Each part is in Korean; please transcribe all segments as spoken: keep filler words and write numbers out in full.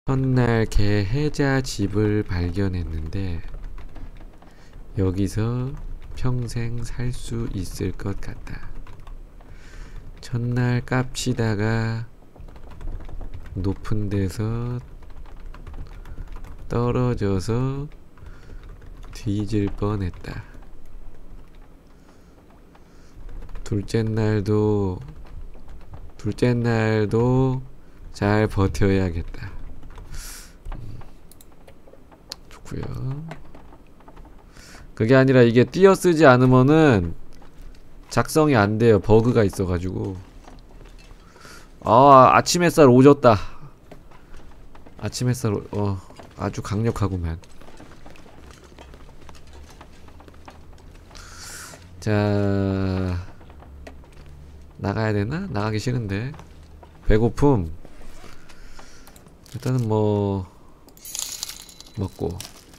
첫날 개해자 집을 발견했는데 여기서 평생 살 수 있을 것 같다. 첫날 깝치다가 높은 데서 떨어져서 뒤질 뻔했다. 둘째 날도 둘째 날도 잘 버텨야겠다. 좋구요. 그게 아니라 이게 띄어쓰지 않으면은 작성이 안 돼요. 버그가 있어가지고. 아, 아침 햇살 오졌다. 아침 햇살, 오, 어, 아주 강력하구만. 자, 나가야 되나? 나가기 싫은데. 배고픔. 일단은 뭐 먹고.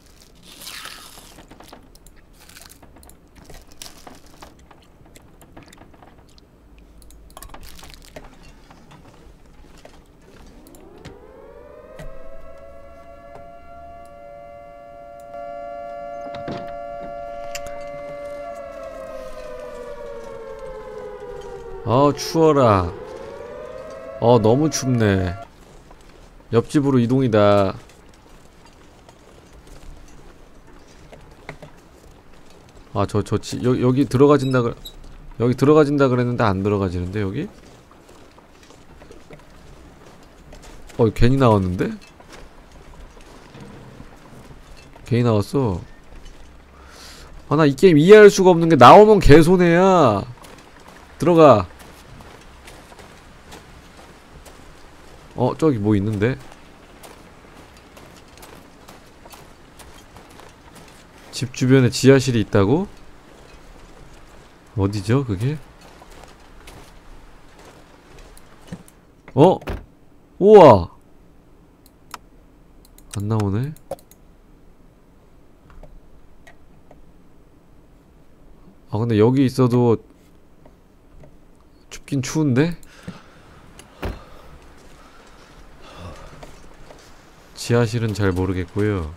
어, 추워라. 어, 너무 춥네. 옆집으로 이동이다. 아, 저, 저, 지, 여, 여기 들어가진다, 그, 여기 들어가진다 그랬는데 안 들어가지는데, 여기? 어, 괜히 나왔는데? 괜히 나왔어. 아, 나 이 게임 이해할 수가 없는 게 나오면 개손해야. 들어가. 어, 저기 뭐 있는데? 집 주변에 지하실이 있다고? 어디죠, 그게? 어? 우와! 안 나오네? 아, 근데 여기 있어도 춥긴 추운데? 지하실은 잘 모르겠고요.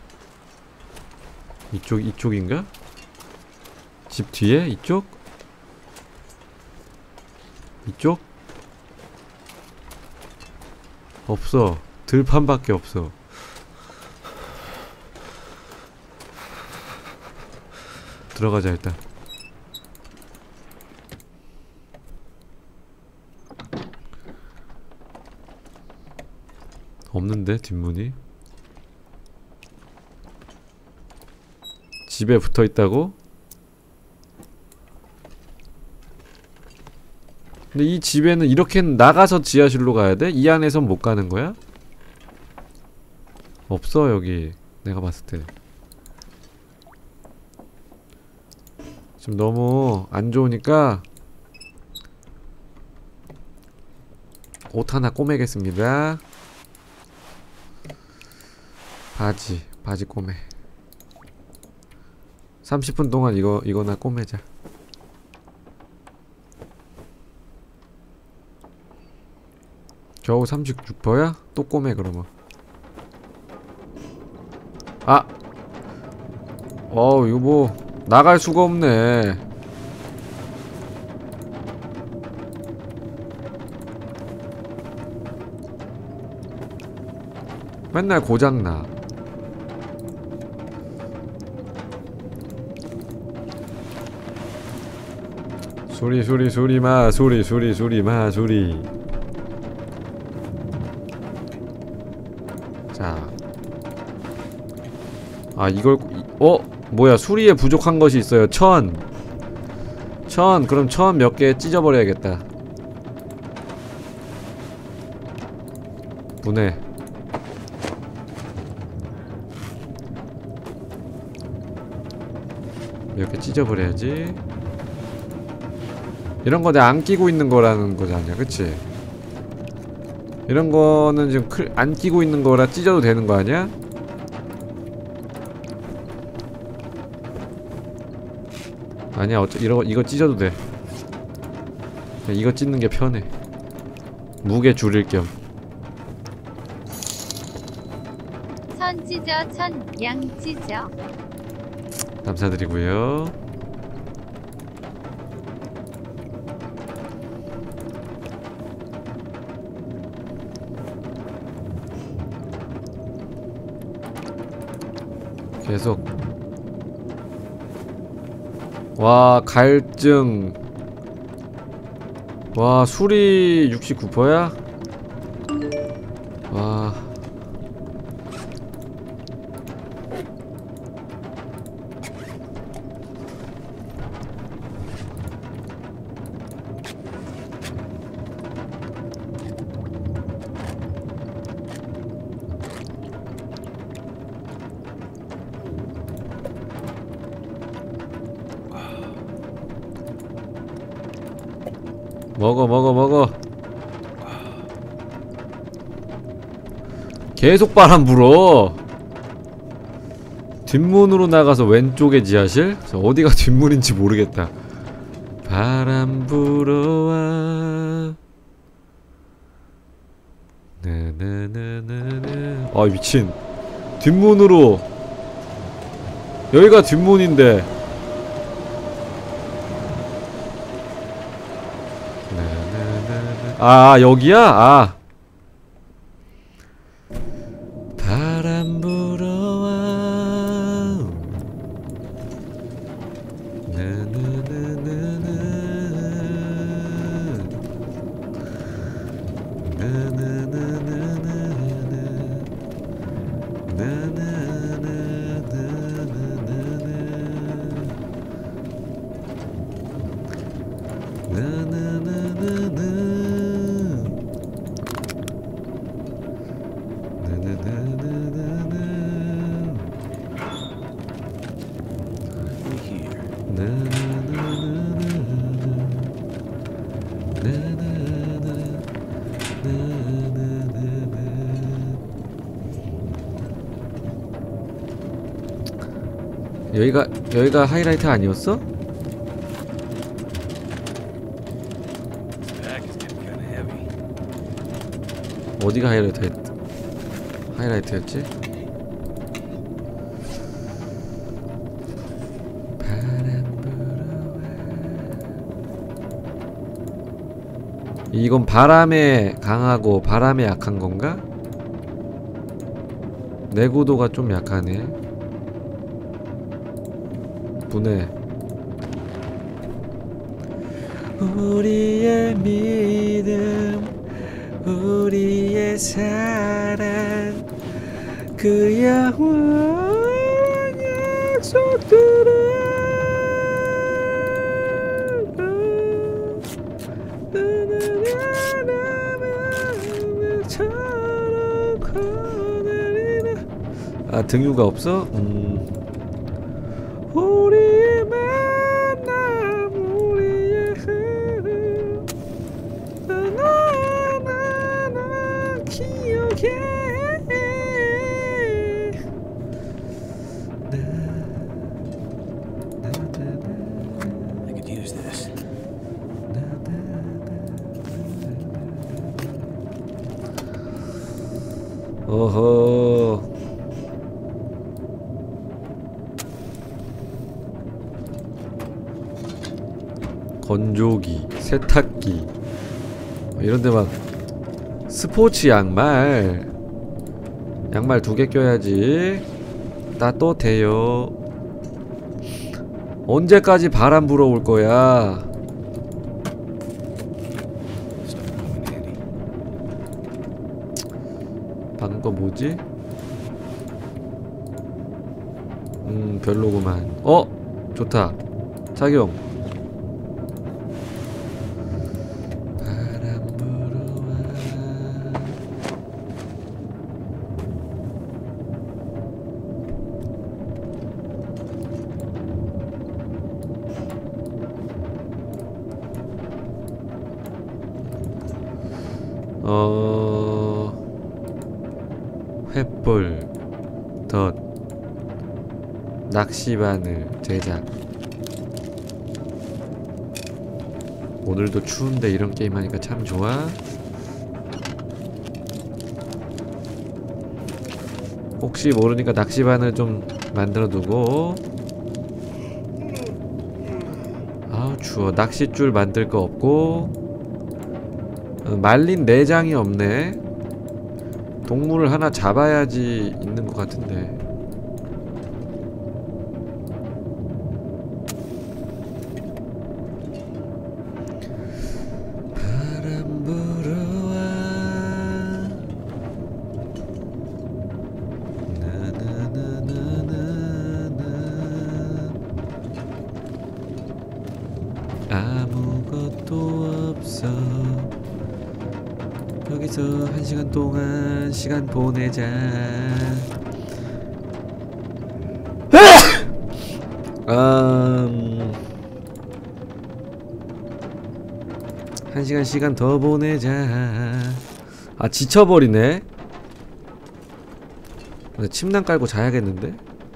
이쪽, 이쪽인가? 집 뒤에? 이쪽? 이쪽? 없어. 들판밖에 없어. 들어가자 일단. 없는데 뒷문이? 집에 붙어있다고? 근데 이 집에는 이렇게 나가서 지하실로 가야돼? 이 안에선 못 가는 거야? 없어 여기 내가 봤을 때. 지금 너무 안 좋으니까 옷 하나 꼬매겠습니다. 바지, 바지 꼬매. 삼십 분 동안 이거, 이거나 꼬매자. 겨우 삼십육 퍼센트야? 또 꼬매 그러면. 아! 어우 이거 뭐 나갈 수가 없네. 맨날 고장나. 소리 소리 소리 마 소리 소리 소리 마 소리. 자, 아 이걸 어? 뭐야 수리에 부족한 것이 있어요. 천! 천! 그럼 천 몇 개 찢어버려야겠다. 분해. 몇 개 찢어버려야지. 이런 거 내가 안 끼고 있는 거라는 거잖아, 그치? 이런 거는 지금 클, 안 끼고 있는 거라 찢어도 되는 거 아니야? 아니야, 어차 이거 이거 찢어도 돼. 이거 찢는 게 편해. 무게 줄일 겸. 천 찢어 천 양 찢어. 감사드리고요. 계속. 와, 갈증. 와, 술이 육십구 퍼센트야? 와. 먹어 먹어 먹어. 계속 바람 불어. 뒷문으로 나가서 왼쪽에 지하실? 저 어디가 뒷문인지 모르겠다. 바람 불어와. 네네네네네. 아 미친. 뒷문으로. 여기가 뒷문인데. 아, 여기야? 아. 바람 불어와. 나나나나나. 나나나나나. 나나나나나. 여기가 여기가 하이라이트 아니었어? 어디가 하이라이트 하이라이트였지? 이건 바람에 강하고 바람에 약한 건가? 내구도가 좀 약하네. 분해. 우리의 믿음, 우리의 사랑, 그 영원한 약속들을 아, 등유가 없어? 음. 우리의 만남, 우리의 흐름, 나나나 기억해. I could use this. 어허. 건조기, 세탁기 이런데 막 스포츠 양말 양말 두 개 껴야지 따뜻해요. 언제까지 바람 불어올 거야? 방금 거 뭐지? 음 별로구만. 어? 좋다. 착용. 어... 횃불, 덫, 낚시바늘 제작. 오늘도 추운데 이런 게임 하니까 참 좋아. 혹시 모르니까 낚시반을 좀 만들어 두고. 아우 추워. 낚싯줄 만들 거 없고. 어, 말린 내장이 없네. 동물을 하나 잡아야지 있는 것 같은데. 바람 불어와 나나나나나나 아무것도 없어. 여기서 한 시간 동안 시간 보내자. 음, 한 시간 시간 더 보내자. 아 지쳐버리네. 침낭 깔고 자야겠는데?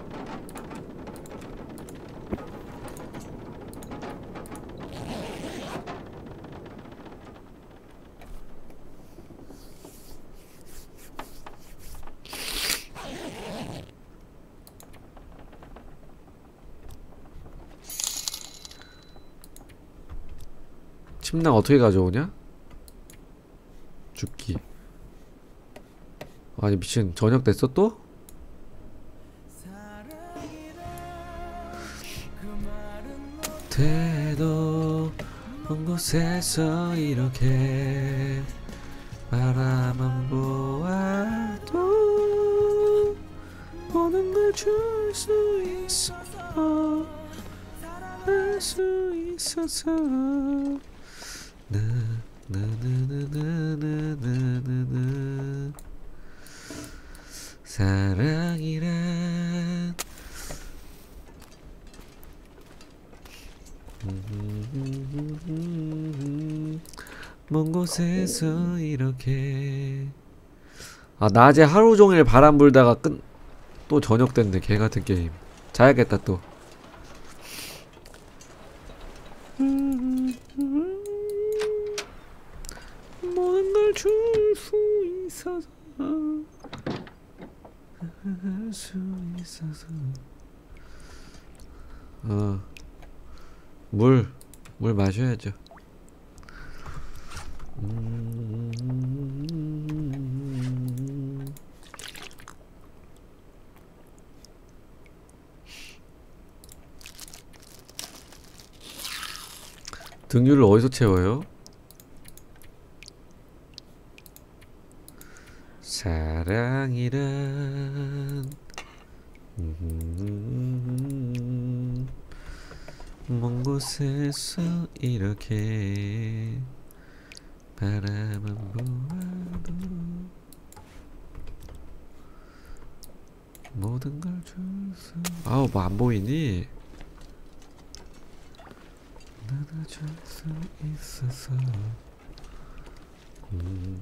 침낭 어떻게 가져오냐? 죽기. 아니 미친, 저녁 됐어 또? 태도 먼 곳에서 이렇게 바라만 보아도 모든 걸 줄 수 있어. 할 수 있어서 나나나나나나나나 사랑이란 먼 곳에서 이렇게. 아 낮에 하루 종일 바람 불다가 끝 또 저녁 됐네. 개같은 게임. 자야겠다 또. 모든 걸 줄 수 있어서 할 수 있어서. 어. 물, 물 마셔야죠. 음... 등유를 어디서 채워요? 사랑이란 음... 먼 곳에서 이렇게 바라만 보아도 모든 걸 줄 수. 아우 뭐 안 보이니? 나도 줄 수 있어서. 음.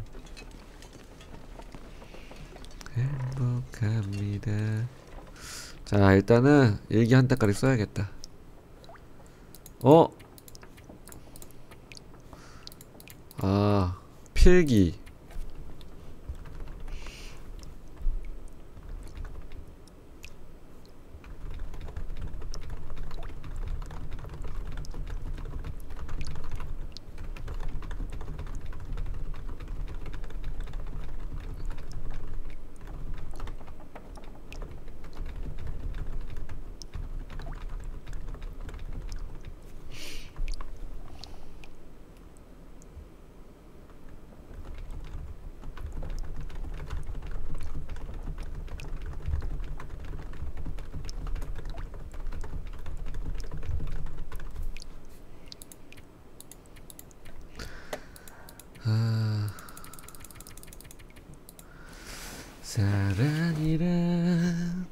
행복합니다. 자 일단은 일기 한 달까지 써야겠다. 어? 아 필기. 아, 사랑이란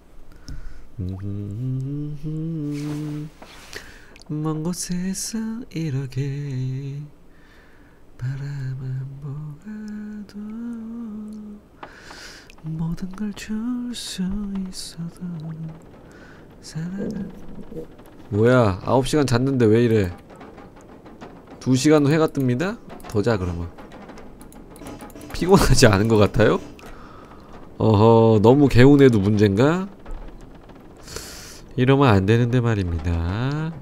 음, 먼 곳에서 이렇게 바라만 보아도 모든 걸 줄 수 있어도 사랑은. 뭐야 아홉 시간 잤는데 왜 이래. 두 시간 후 해가 뜹니다? 더 자 그러면. 피곤하지 않은 것 같아요? 어허, 너무 개운해도 문제인가? 이러면 안 되는데 말입니다.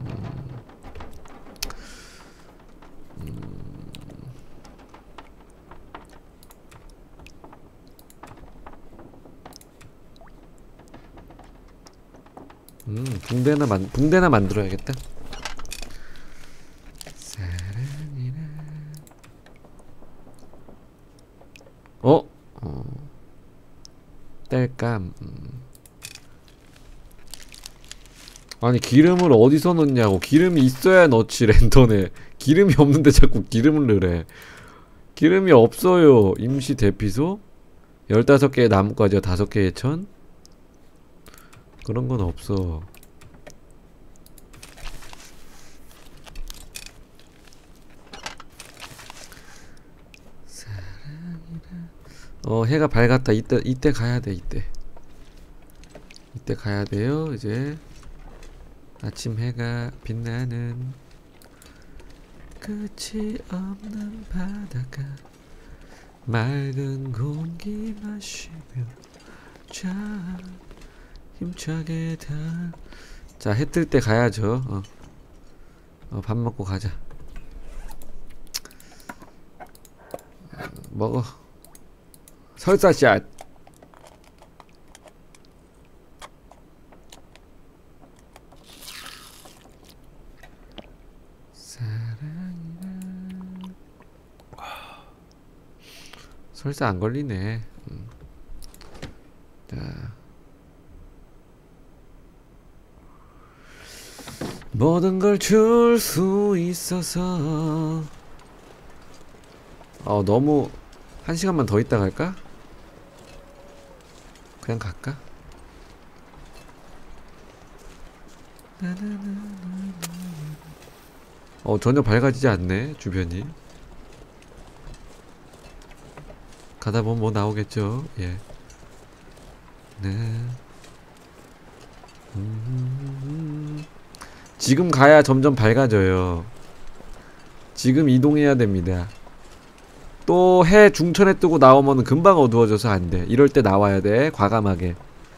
음, 붕대나 만 붕대나 만들어야겠다. 사랑이라. 어? 어. 땔감. 음. 아니 기름을 어디서 넣냐고. 기름이 있어야 넣지 랜턴에. 기름이 없는데 자꾸 기름을 넣으래. 기름이 없어요. 임시 대피소? 열다섯 개의 나뭇가지와 다섯 개의 천? 그런 건 없어. 어, 해가 밝았다. 이때 이때 가야 돼. 이때. 이때 가야 돼요. 이제 아침 해가 빛나는 끝이 없는 바닷가 맑은 공기 마시며 자 힘차게 다. 자, 해 뜰 때 가야죠. 어. 어, 밥 먹고 가자. 어, 먹어. 설사샷. 사랑이란 설사 안 걸리네. 음. 자. 모든 걸 줄 수 있어서. 어, 너무 한 시간만 더 있다 갈까? 그냥 갈까? 어, 전혀 밝아지지 않네 주변이. 가다 보면 뭐 나오겠죠. 예. 네. 음... 지금 가야 점점 밝아져요. 지금 이동해야 됩니다. 또 해 중천에 뜨고 나오면 금방 어두워져서 안 돼. 이럴 때 나와야 돼. 과감하게.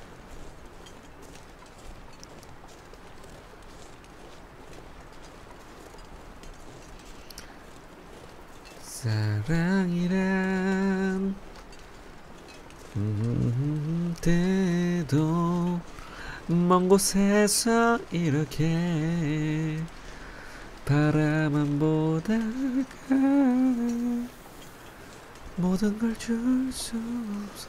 사랑이란 음, 때도 먼 곳에서 이렇게 바라만 보다가 모든 걸 줄 수 없어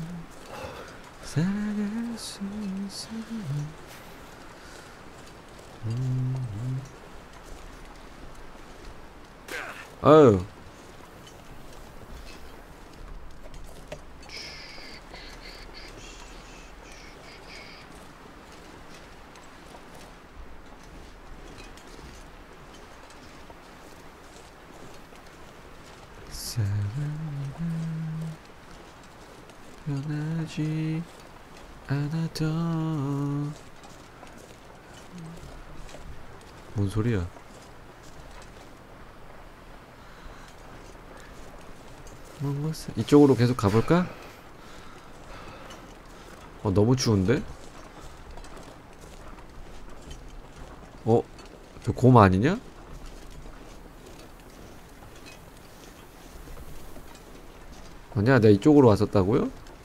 살아갈 수 있어. 음. 아유. 사랑은 변하지 않아도. 뭔 소리야? 뭔것을 이쪽으로 계속 가볼까? 어, 너무 추운데? 어? 저 곰 아니냐? 아니야, 내가 이쪽으로 왔었다고요?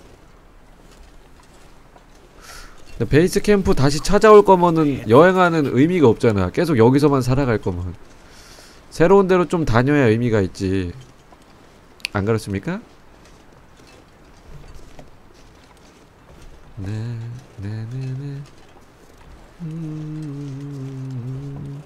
근데 베이스 캠프 다시 찾아올 거면은 여행하는 의미가 없잖아. 계속 여기서만 살아갈 거면. 새로운 데로 좀 다녀야 의미가 있지. 안 그렇습니까? 네, 네, 네, 네. 음...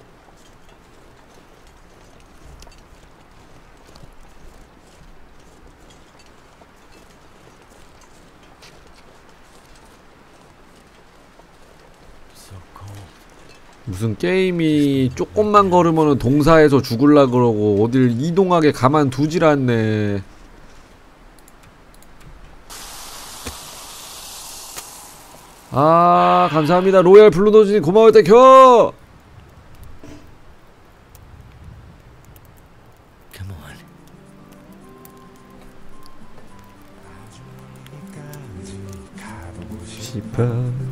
무슨 게임이 조금만 걸으면은 동사에서 죽을라 그러고 어딜 이동하게 가만두질 않네. 아, 감사합니다. 로얄 블루노즈님 고마워요. 땡큐. 싶어.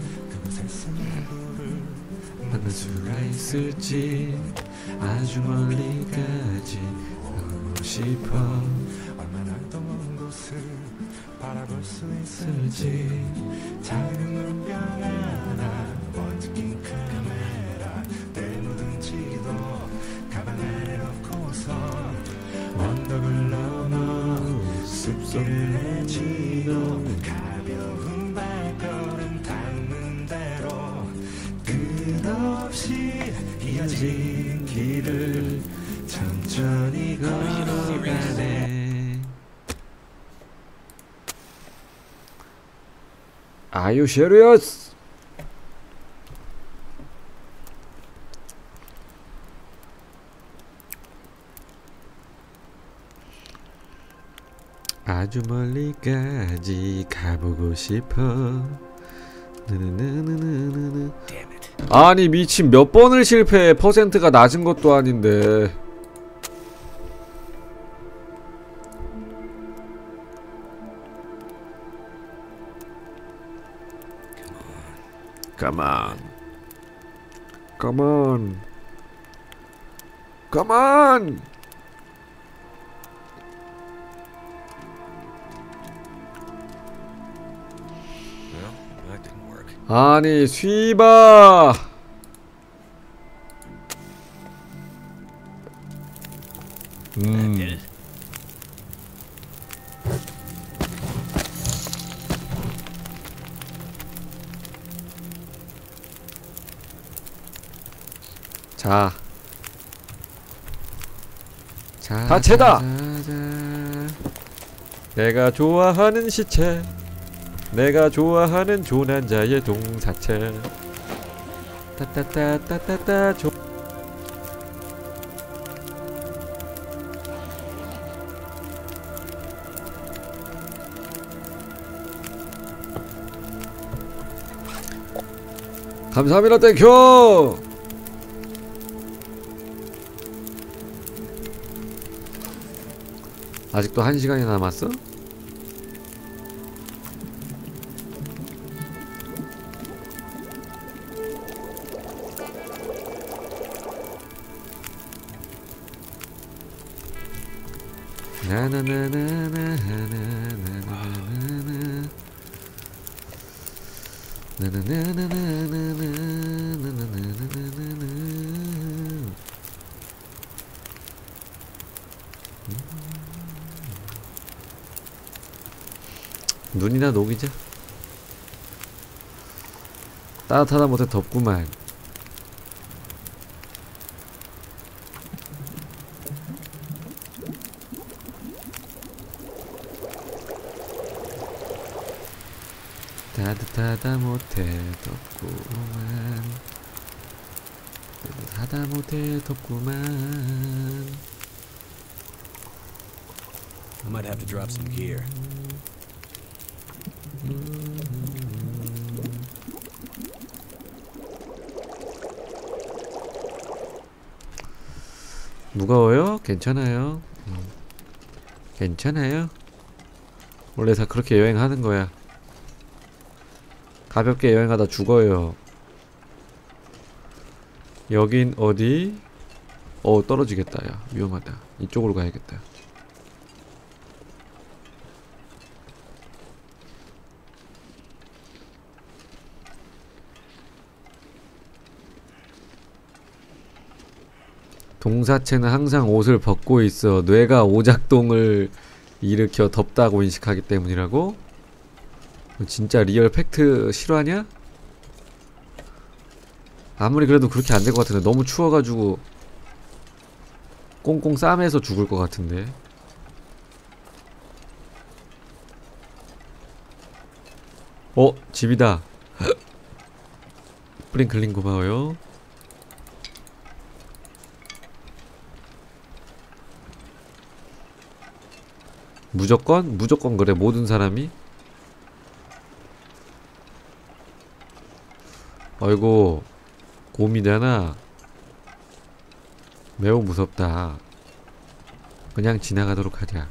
만날 수가 있을지 아주 멀리까지 가고 싶어. 얼마나 더 먼 곳을 바라볼 수 있을지. 작은 물병 하나 번쩍인 카메라 때묻은 지도 가방 안에 넣고서 언덕을 넘어 숲속을 헤치고 가벼운 발걸음 닿는 대로 끝없이 이어진 길을 천천히 걸어가네. Are you serious? 아주 멀리까지 가보고 싶어. 느느느느느느. 아니 미친, 몇 번을 실패해. 퍼센트가 낮은 것도 아닌데. Come on. Come on. Come on. 아니 쉬바. 음. 자. 자. 다채다. 내가 좋아하는 시체. 내가 좋아하는 조난자의 동사체. 따따따따따따 조. 감사합니다. 땡큐. 아직도 한 시간이 남았어? 눈이나 녹이자. 따뜻하다 못해 덥구만. 따뜻하다 못해 덥구만. 따뜻하다 못해 덥구만. I might have to drop some gear. 무거워요? 괜찮아요. 음. 괜찮아요. 원래 다 그렇게 여행하는 거야. 가볍게 여행하다 죽어요. 여긴 어디? 어 떨어지겠다. 야 위험하다. 이쪽으로 가야겠다. 동사체는 항상 옷을 벗고 있어. 뇌가 오작동을 일으켜 덥다고 인식하기 때문이라고? 진짜 리얼 팩트 실화냐? 아무리 그래도 그렇게 안 될 것 같은데. 너무 추워가지고 꽁꽁 싸매서 죽을 것 같은데. 어? 집이다. 프링클린 고마워요. 무조건? 무조건 그래. 모든 사람이? 아이고 곰이잖아. 매우 무섭다. 그냥 지나가도록 하자.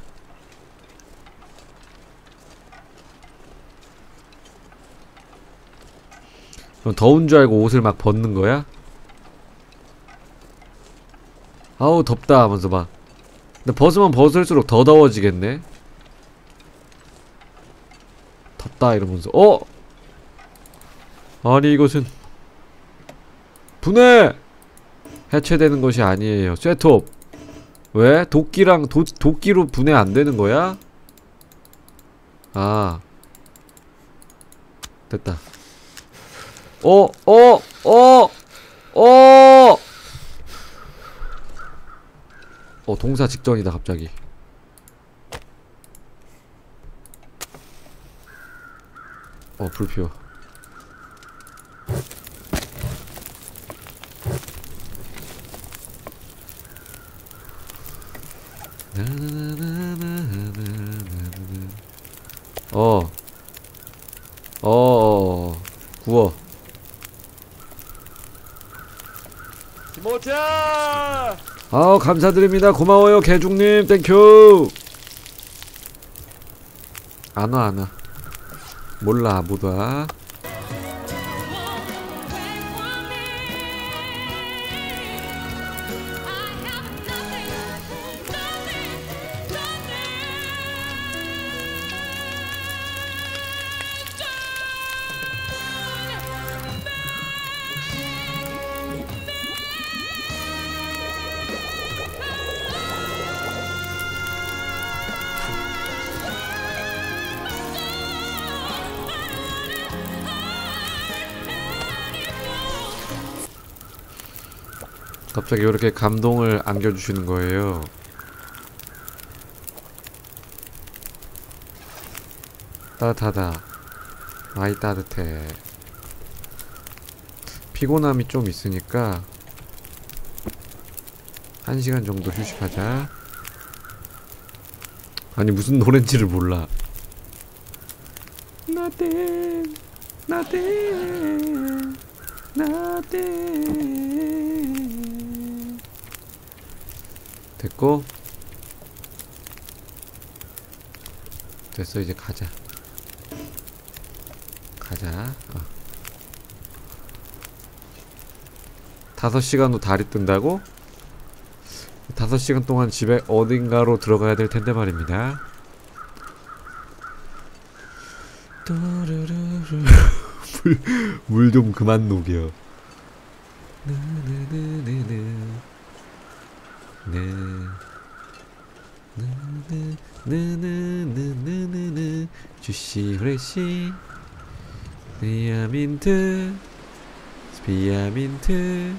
그럼 더운 줄 알고 옷을 막 벗는 거야? 아우 덥다 하면서 막. 근데 벗으면 벗을수록 더 더워지겠네. 덥다 이러면서. 어? 아니 이것은 분해! 해체되는 것이 아니에요. 쇠톱. 왜? 도끼랑 도, 도끼로 분해 안 되는 거야? 아 됐다. 어, 어, 어, 어, 어, 동사 직전이다 갑자기. 어, 불 피워. 어, 어, 어, 구워. 김호자! 아우 감사드립니다. 고마워요 개중님. 땡큐. 안와 안와. 몰라 못 와. 갑자기 이렇게 감동을 안겨주시는 거예요. 따뜻하다. 아이 따뜻해. 피곤함이 좀 있으니까 한 시간 정도 휴식하자. 아니 무슨 노랜지를 몰라. Nothing, nothing, nothing. 됐고 됐어. 이제 가자. 가자. 어. 다섯 시간도 달이 뜬다고? 다섯 시간 동안 집에 어딘가로 들어가야 될 텐데 말입니다. 물 좀 그만 녹여. 주시 후레시 스피아민트 스피아민트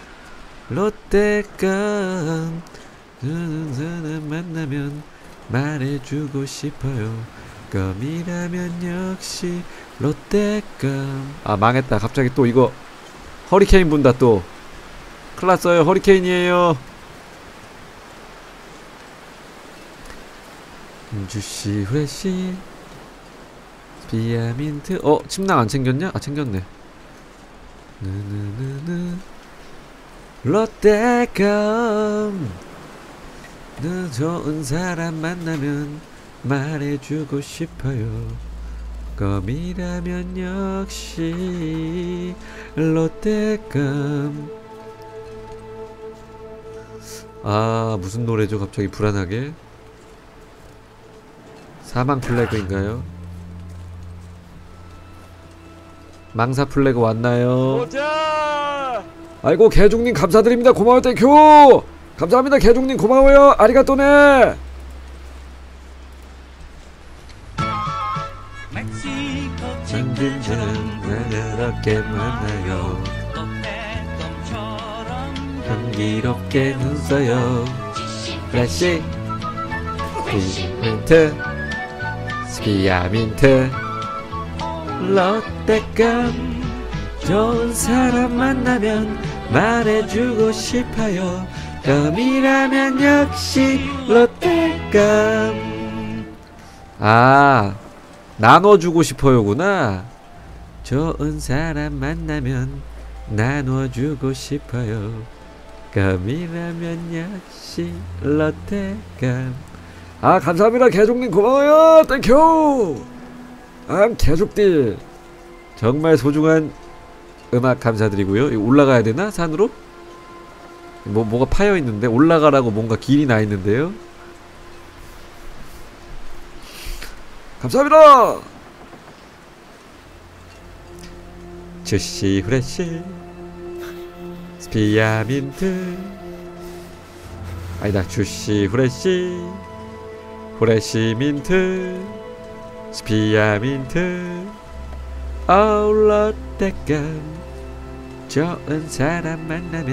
롯데감 너는 사람 만나면 말해주고 싶어요. 껌이라면 역시 롯데감. 아 망했다. 갑자기 또 이거 허리케인 분다 또. 큰일났어요. 허리케인이에요. 주시 후레시 스피아민트. 어? 침낭 안 챙겼냐? 아 챙겼네. 느느느느 롯데감 너 좋은 사람 만나면 말해주고 싶어요. 껌이라면 역시 롯데감. 아 무슨 노래죠 갑자기 불안하게. 사망 플래그인가요? 망사 플래그 왔나요? 호자! 아이고 개중님 감사드립니다. 고마워요. 땡큐. 감사합니다 개중님 고마워요. 아리가또네. 만든처럼 그렇게 많아요. 향기롭게 눈써요. 플래시 스피아민트 스피아민트 롯데감 좋은 사람 만나면 말해주고 싶어요. 껌이라면 역시 롯데감. 아 나눠주고 싶어요구나. 좋은 사람 만나면 나눠주고 싶어요. 껌이라면 역시 롯데감. 아 감사합니다 개족님 고마워요. 땡큐. 아 개족들 정말 소중한 음악 감사드리고요. 이거 올라가야 되나? 산으로? 뭐 뭐가 파여 있는데 올라가라고 뭔가 길이 나 있는데요. 감사합니다. 주시 후레쉬 스피아민트 아니다 주시 후레쉬 후레쉬 민트 스피아민트 어울러 때감 좋은 사람 만나면